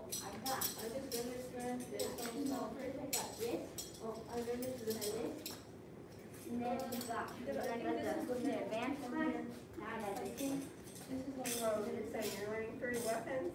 I just demonstrated this. No, first I got this. Oh, I demonstrated this. And then you got the advanced one. Now I got this one. This is Oh, what you said you're learning 3 weapons?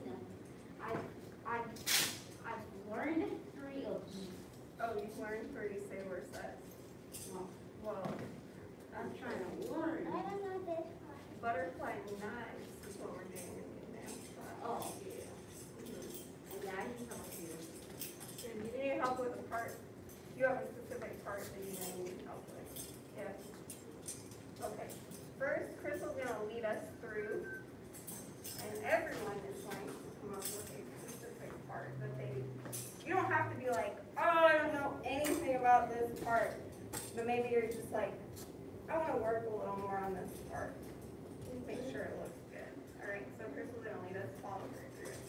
I've learned 3 of them. Oh, you've learned 3 saber sets. Well, I'm trying to learn. I don't know this one. butterfly knives is what we're doing in the advanced class. Oh, yeah. Yeah, I need help here. And you need help with a part. You have a specific part that you may need help with. Yes. Okay. First, Crystal's going to lead us through, and everyone is going to come up with a specific part that they. You don't have to be like, oh, I don't know anything about this part, but maybe you're just like, I want to work a little more on this part. Just make sure it looks good. All right. So Crystal's going to lead us, follow her through it.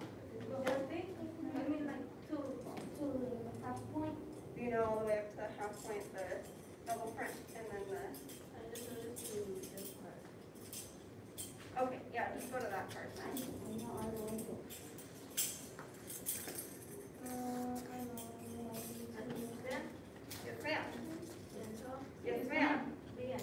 I mean, like, two half point. Do you know all the way up to the half point, the double front, and then the. I just wanted to do this part. Okay, yeah, just go to that part. I know all the way to. I know. Yes, ma'am. Cancel. Yes, ma'am. Begin.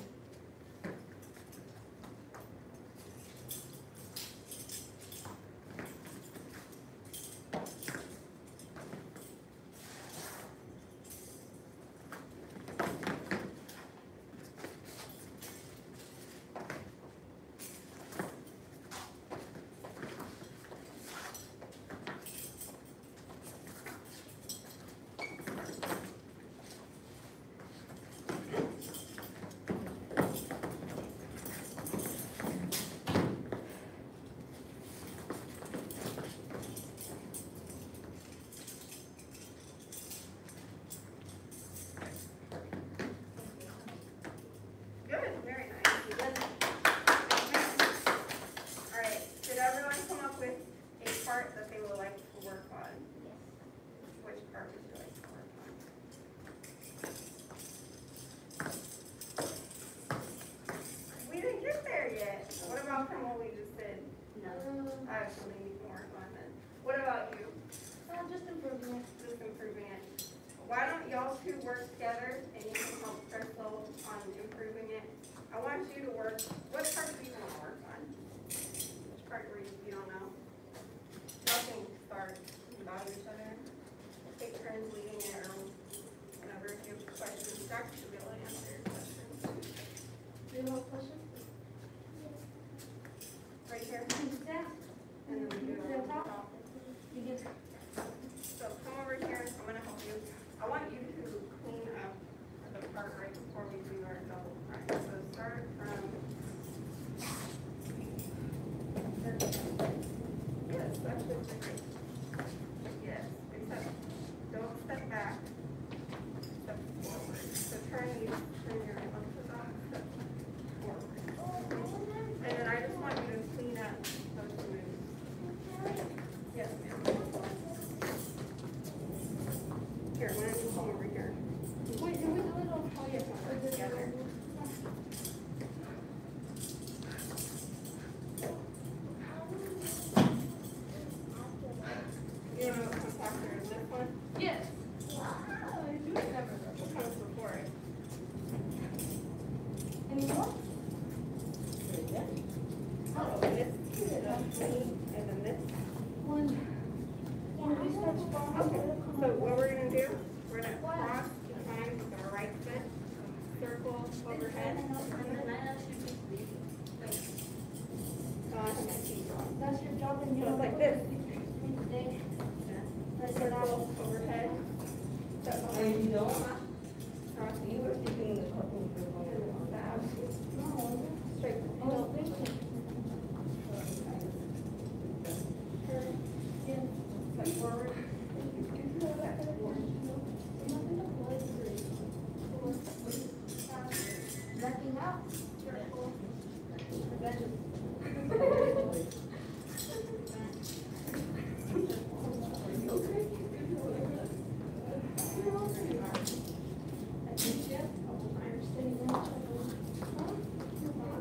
Good, very nice. All right, did everyone come up with a part that they would like to work on? Yes. Which part would you like to work on? We didn't get there yet. What about from what we just did? No. I have something you can work on then. What about you? Just improving it. Just improving it. Why don't y'all 2 work together and you can help Crystal on improving it? I want you to work. What part do you want to work on? Which part where you don't know? Y'all can start about each other. Take turns leading it or whenever if you have questions. Doctor should be able to answer your questions. Do you have a question? Right here. Yeah. And then we do it on top. You get So come over here. I'm going to help you. I want you to clean up the part right before we do our double front. So start from. Yes, that's good. Yes, except don't step back. Step forward. So turn your orthodox step forward. And then I just want you to clean up those moves. Yes, ma'am. Here, why don't you come over here? Wait, do we do it on how you Work together. You know what compactor is this one? Yes. I do remember that. What comes before it? Any more? Oh, this, and then this. When we start strong, Okay, so what we're gonna do, we're gonna cross behind with our right foot, circle overhead. that's your job and you So it's like this. today. Circle overhead. You don't? Cross. You were thinking the couple Stab. No. Straight. Oh, thank you. Yeah. Step forward. Backing out.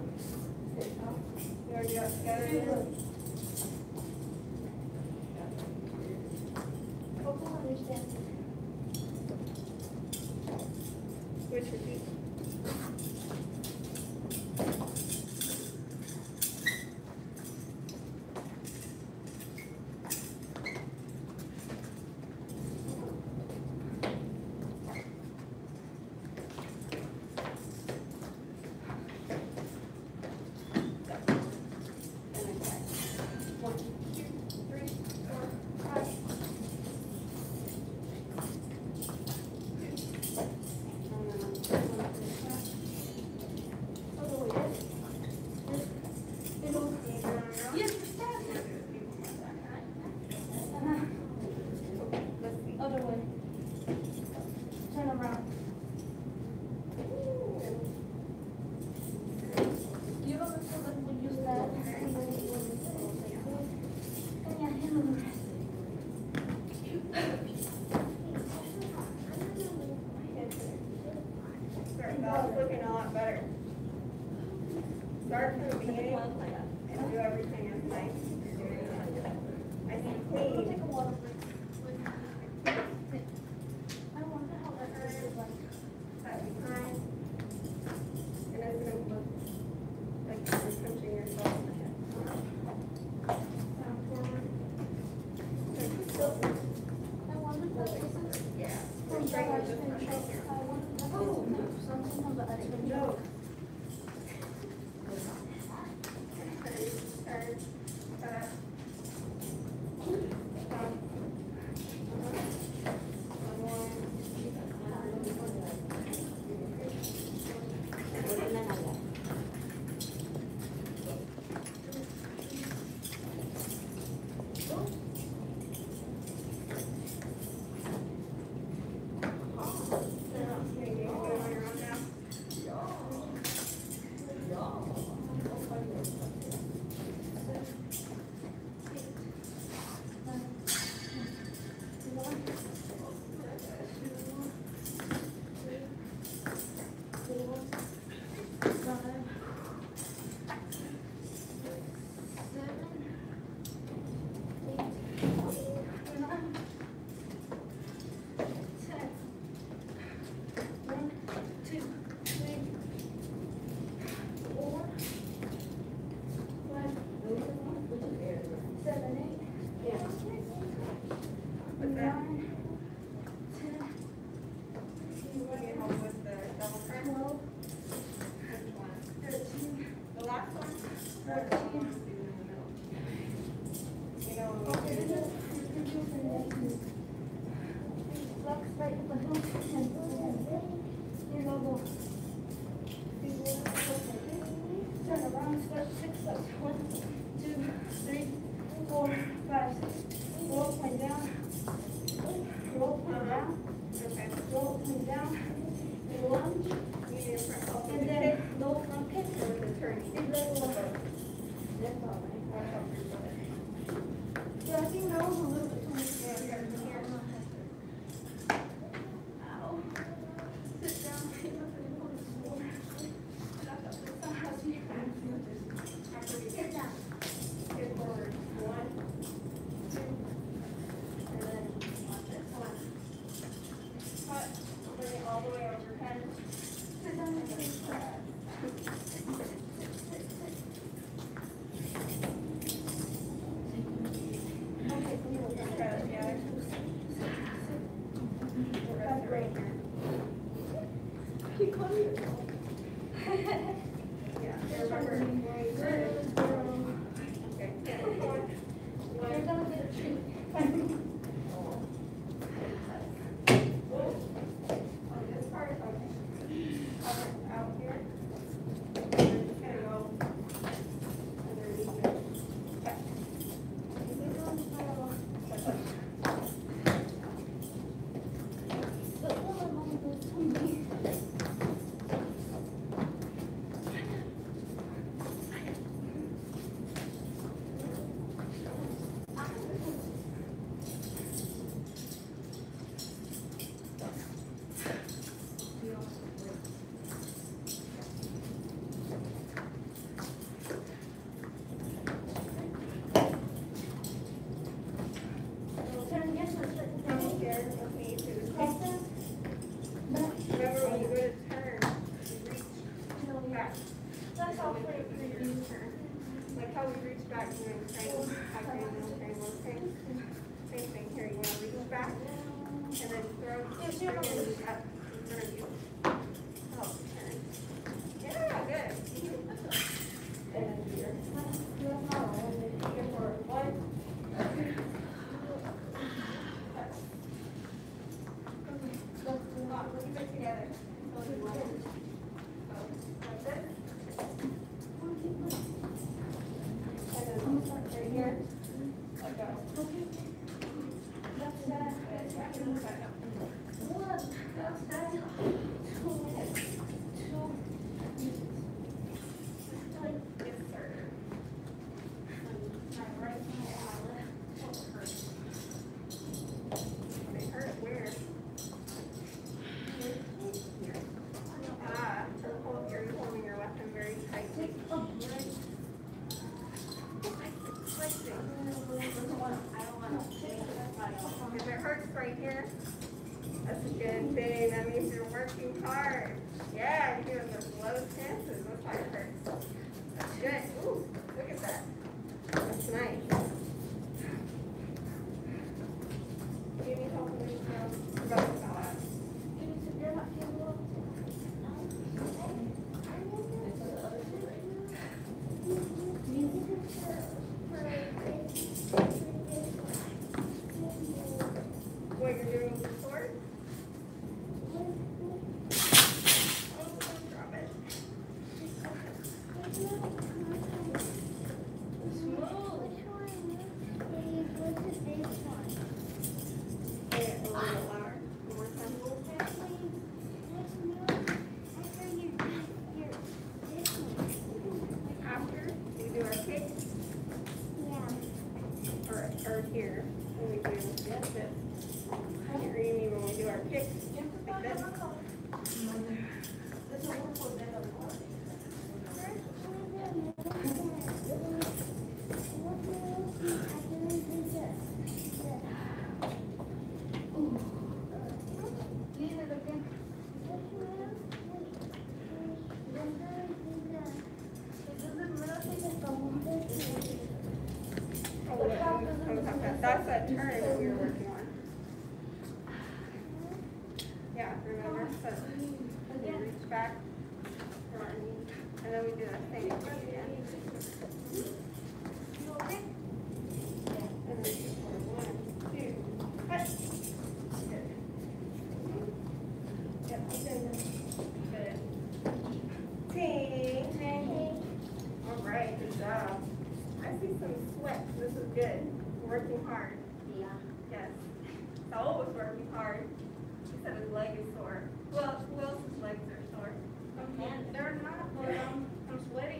You already got together? Which would be. Other way. Turn around. You ever feel like when you start and then you and your hand on the rest. That's looking a lot better. Start from the beginning and do everything as nice. I think clean. Take a water break. I wonder how that feels like. That behind. And it's gonna look like you're punching yourself in the head. Down forward. I wonder if that is Yeah. from the Straighten ice just cream right truck. here. I wonder if that's something from the ice cream truck. Turn. Cut. Turn around, stretch 6 steps. 1, 2, 3, 4, 5, 6. Roll point down. Roll point down. Okay. Roll point down. And lunge. You need a front. And then low front kick. Or with the turning. And then low. That's all right. Yeah, I think that was a little bit too much. Yeah, you gotta come here. Ow. Sit down. Get up and go to the floor. After we Sit down. get forward. 1, 2, and then watch it. 1. Cut. Bring it all the way over your head. Sit down and sit. how we reach back doing crane, high crane, middle crane, low crane? Same thing here. You want to reach back and then throw your hand up in front of you. Oh, turn. Yeah, good. And then here. Here for one. Let's move on. Let's keep it together. Like this. And then right here. Like that. Yes, sir. They hurt where? Here. Ah, you're holding your weapon very tightly. If it hurts right here, that's a good thing. That means you're working hard. Yeah, you're doing those low chances. That's why it hurts. That's good. Ooh, look at that. That's nice. Do you need help with this? About to fall out. What you're doing with the sword? Oh, don't drop it. Say it a little bit louder. One more time. After we do our kick, or here, when we do this. You mean when we do our kick, like this. That's that turn that we were working on. Yeah, remember? So we reach back for our knee, and then we do that same thing again. And then for 1, 2, cut. Good. Yep, good. Ting, ting. All right, good job. I see some sweat. This is good. Working hard. Yeah. Yes. Saul was working hard. He said his leg is sore. Well, who else's legs are sore? They're not, but I'm sweating.